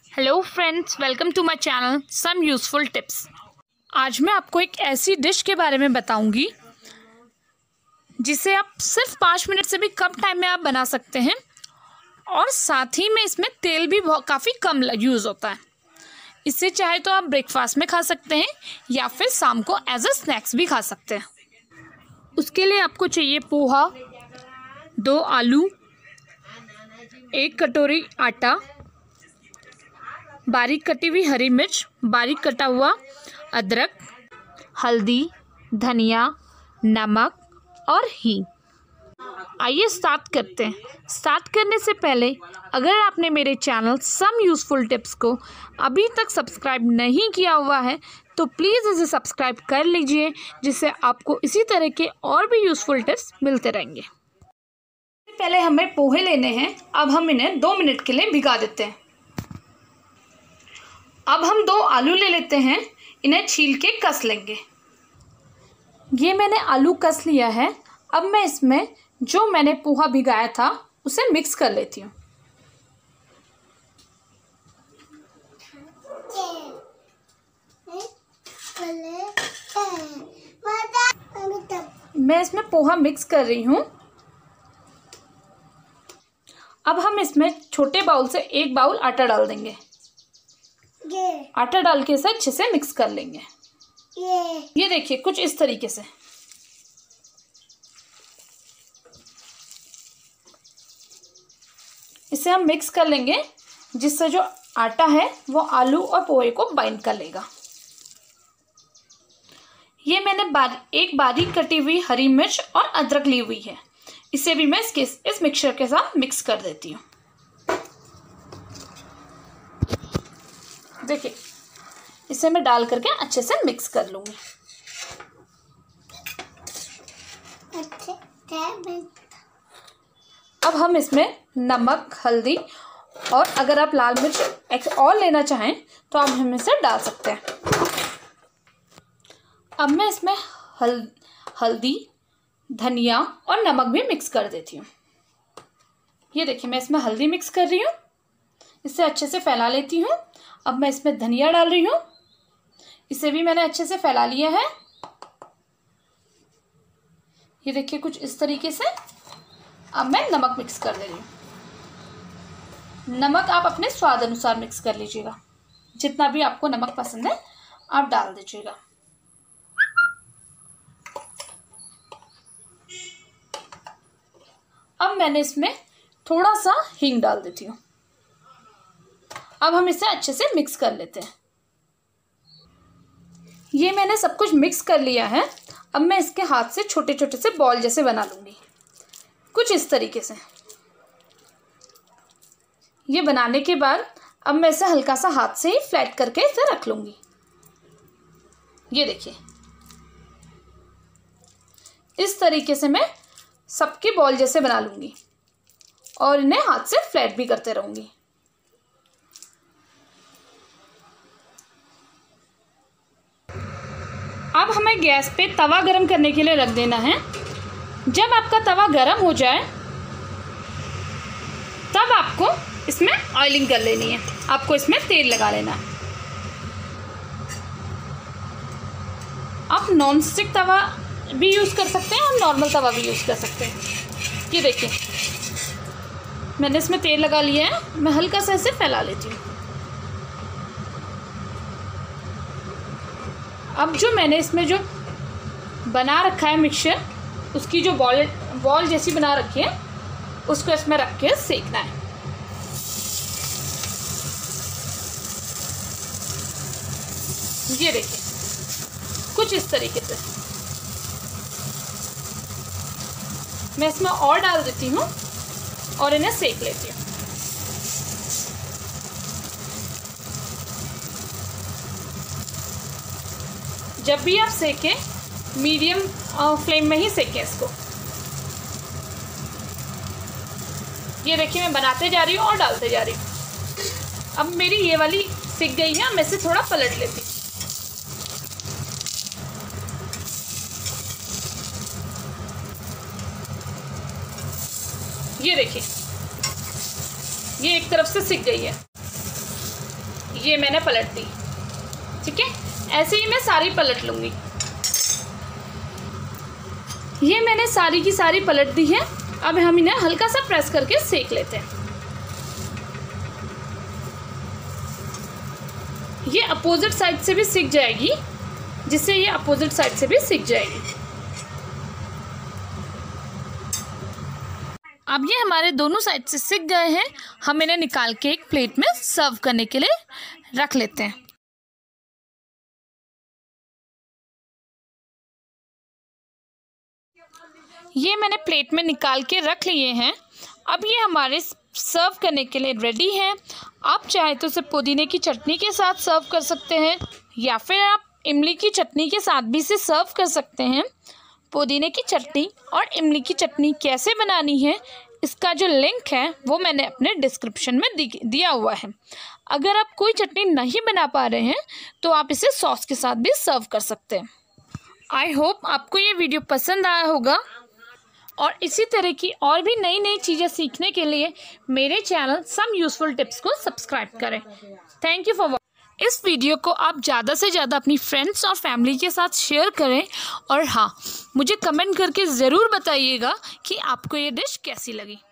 Hello friends, welcome to my channel some useful tips. आज मैं आपको एक ऐसी डिश के बारे में बताऊंगी जिसे आप सिर्फ 5 मिनट से भी कम टाइम में आप बना सकते हैं और साथ ही में इसमें तेल भी काफ़ी कम यूज़ होता है। इसे चाहे तो आप ब्रेकफास्ट में खा सकते हैं या फिर शाम को एज अ स्नैक्स भी खा सकते हैं। उसके लिए आपको चाहिए पोहा, 2 आलू, 1 कटोरी आटा, बारीक कटी हुई हरी मिर्च, बारीक कटा हुआ अदरक, हल्दी, धनिया, नमक और हींग। आइए स्टार्ट करते हैं। स्टार्ट करने से पहले अगर आपने मेरे चैनल सम यूज़फुल टिप्स को अभी तक सब्सक्राइब नहीं किया हुआ है तो प्लीज़ इसे सब्सक्राइब कर लीजिए, जिससे आपको इसी तरह के और भी यूज़फुल टिप्स मिलते रहेंगे। पहले हमें पोहे लेने हैं। अब हम इन्हें 2 मिनट के लिए भिगा देते हैं। अब हम 2 आलू ले लेते हैं, इन्हें छील के कस लेंगे। ये मैंने आलू कस लिया है। अब मैं इसमें जो मैंने पोहा भिगाया था उसे मिक्स कर लेती हूँ। मैं इसमें पोहा मिक्स कर रही हूँ। अब हम इसमें छोटे बाउल से 1 बाउल आटा डाल देंगे। आटा डाल के इसे अच्छे से मिक्स कर लेंगे। ये देखिए कुछ इस तरीके से। इसे हम मिक्स कर लेंगे, जिससे जो आटा है वो आलू और पोहे को बाइंड कर लेगा। ये मैंने एक बारीक कटी हुई हरी मिर्च और अदरक ली हुई है। इसे भी मैं इस मिक्सचर के साथ मिक्स कर देती हूँ। देखिए, इसे मैं डाल करके अच्छे से मिक्स कर लूँगी। अब हम इसमें नमक, हल्दी और अगर आप लाल मिर्च और लेना चाहें तो आप हम इसे डाल सकते हैं। अब मैं इसमें हल्दी, धनिया और नमक भी मिक्स कर देती हूँ। ये देखिए, मैं इसमें हल्दी मिक्स कर रही हूँ। इसे अच्छे से फैला लेती हूँ। अब मैं इसमें धनिया डाल रही हूँ। इसे भी मैंने अच्छे से फैला लिया है। ये देखिए कुछ इस तरीके से। अब मैं नमक मिक्स कर दे रही हूँ। नमक आप अपने स्वाद अनुसार मिक्स कर लीजिएगा। जितना भी आपको नमक पसंद है आप डाल दीजिएगा। अब मैंने इसमें थोड़ा सा हींग डाल देती हूँ। अब हम इसे अच्छे से मिक्स कर लेते हैं। ये मैंने सब कुछ मिक्स कर लिया है। अब मैं इसके हाथ से छोटे छोटे से बॉल जैसे बना लूँगी, कुछ इस तरीके से। ये बनाने के बाद अब मैं इसे हल्का सा हाथ से ही फ्लैट करके इसे रख लूँगी। ये देखिए, इस तरीके से मैं सबके बॉल जैसे बना लूँगी और इन्हें हाथ से फ्लैट भी करते रहूँगी। अब हमें गैस पे तवा गरम करने के लिए रख देना है। जब आपका तवा गरम हो जाए तब आपको इसमें ऑयलिंग कर लेनी है। आपको इसमें तेल लगा लेना है। आप नॉन स्टिक तवा भी यूज़ कर सकते हैं और नॉर्मल तवा भी यूज़ कर सकते हैं। ये देखिए, मैंने इसमें तेल लगा लिया है। मैं हल्का सा इसे फैला लेती हूँ। अब जो मैंने इसमें जो बना रखा है मिक्सचर, उसकी जो बॉल जैसी बना रखी है उसको इसमें रख के सेकना है। ये देखिए कुछ इस तरीके से। मैं इसमें और डाल देती हूँ और इन्हें सेक लेती हूँ। जब भी आप सेकें मीडियम फ्लेम में ही सेकें इसको। ये देखिए, मैं बनाते जा रही हूँ और डालते जा रही हूँ। अब मेरी ये वाली सिक गई है। मैं इसे थोड़ा पलट लेती हूँ। ये देखिए, ये एक तरफ से सिक गई है। ये मैंने पलट दी। ठीक है, ऐसे ही मैं सारी पलट लूँगी। ये मैंने सारी की सारी पलट दी है। अब हम इन्हें हल्का सा प्रेस करके सेक लेते हैं। ये अपोजिट साइड से भी सिक जाएगी, जिससे ये अपोजिट साइड से भी सिक जाएगी। अब ये हमारे दोनों साइड से सिक गए हैं। हम इन्हें निकाल के एक प्लेट में सर्व करने के लिए रख लेते हैं। ये मैंने प्लेट में निकाल के रख लिए हैं। अब ये हमारे सर्व करने के लिए रेडी हैं। आप चाहे तो इसे पुदीने की चटनी के साथ सर्व कर सकते हैं, या फिर आप इमली की चटनी के साथ भी इसे सर्व कर सकते हैं। पुदीने की चटनी और इमली की चटनी कैसे बनानी है, इसका जो लिंक है वो मैंने अपने डिस्क्रिप्शन में दिया हुआ है। अगर आप कोई चटनी नहीं बना पा रहे हैं तो आप इसे सॉस के साथ भी सर्व कर सकते हैं। आई होप आपको ये वीडियो पसंद आया होगा, और इसी तरह की और भी नई नई चीज़ें सीखने के लिए मेरे चैनल सम यूज़फुल टिप्स को सब्सक्राइब करें। Thank you for watching. इस वीडियो को आप ज़्यादा से ज़्यादा अपनी फ्रेंड्स और फैमिली के साथ शेयर करें, और हाँ, मुझे कमेंट करके ज़रूर बताइएगा कि आपको ये डिश कैसी लगी।